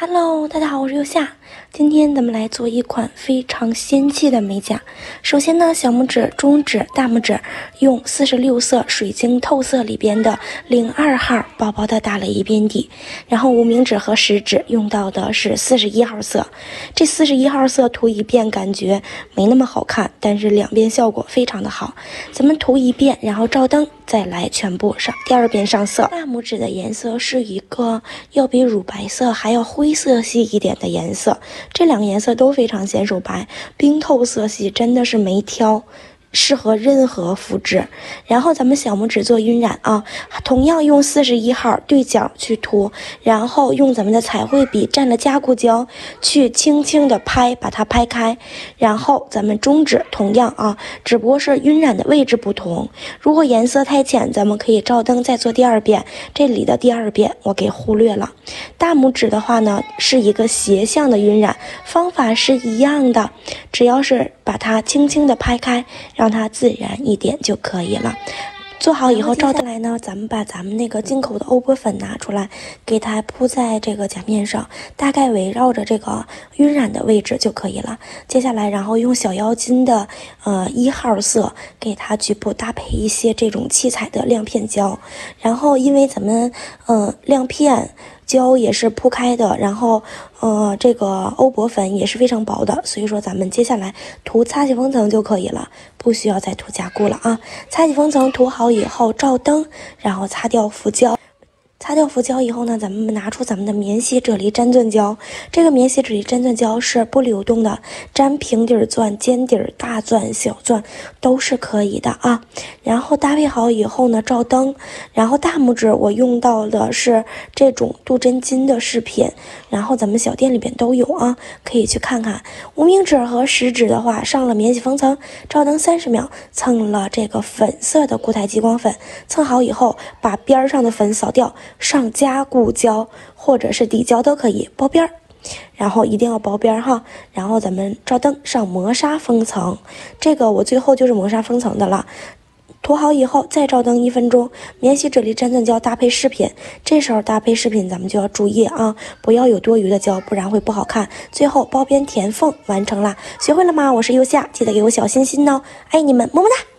Hello，大家好，我是右夏。今天咱们来做一款非常仙气的美甲。首先呢，小拇指、中指、大拇指用46色水晶透色里边的02号薄薄的打了一遍底，然后无名指和食指用到的是41号色。这41号色涂一遍感觉没那么好看，但是两边效果非常的好。咱们涂一遍，然后照灯，再来全部上第二遍上色。大拇指的颜色是一个要比乳白色还要灰色系一点的颜色，这两个颜色都非常显手白，冰透色系真的是没挑，适合任何肤质。然后咱们小拇指做晕染啊，同样用41号对角去涂，然后用咱们的彩绘笔蘸了加固胶去轻轻的拍，把它拍开。然后咱们中指同样啊，只不过是晕染的位置不同。如果颜色太浅，咱们可以照灯再做第二遍，这里的第二遍我给忽略了。大拇指的话呢，是一个斜向的晕染，方法是一样的，只要是把它轻轻的拍开，让它自然一点就可以了。做好以后，照下来呢，咱们把咱们那个进口的欧泊粉拿出来，给它铺在这个甲面上，大概围绕着这个晕染的位置就可以了。接下来，然后用小妖精的1号色给它局部搭配一些这种七彩的亮片胶，然后因为咱们亮片胶也是铺开的，然后这个欧泊粉也是非常薄的，所以说咱们接下来涂擦洗封层就可以了，不需要再涂加固了啊。擦洗封层涂好以后照灯，然后擦掉浮胶。擦掉浮胶以后呢，咱们拿出咱们的免洗啫喱粘钻胶。这个免洗啫喱粘钻胶是不流动的，粘平底钻、尖底、大钻、小钻都是可以的啊。然后搭配好以后呢，照灯。然后大拇指我用到的是这种镀真金的饰品，然后咱们小店里边都有啊，可以去看看。无名指和食指的话，上了免洗封层，照灯30秒，蹭了这个粉色的固态激光粉，蹭好以后，把边上的粉扫掉。上加固胶或者是底胶都可以，包边儿，然后一定要包边儿哈。然后咱们照灯上磨砂封层，这个我最后就是磨砂封层的了。涂好以后再照灯1分钟，免洗啫喱粘钻胶搭配饰品，这时候搭配饰品咱们就要注意啊，不要有多余的胶，不然会不好看。最后包边填缝完成了，学会了吗？我是右夏，记得给我小心心哦，爱你们，么么哒。